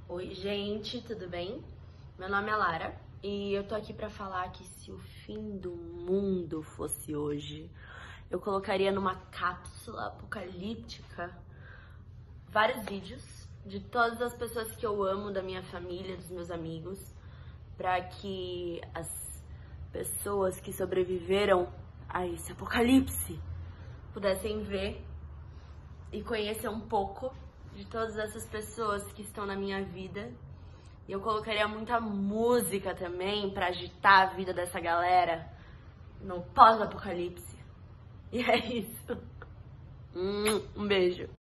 Oi, gente, tudo bem? Meu nome é Lara e eu tô aqui pra falar que se o fim do mundo fosse hoje, eu colocaria numa cápsula apocalíptica vários vídeos de todas as pessoas que eu amo, da minha família, dos meus amigos, pra que as pessoas que sobreviveram a esse apocalipse pudessem ver e conhecer um pouco de todas essas pessoas que estão na minha vida. E eu colocaria muita música também pra agitar a vida dessa galera no pós-apocalipse. E é isso. Um beijo.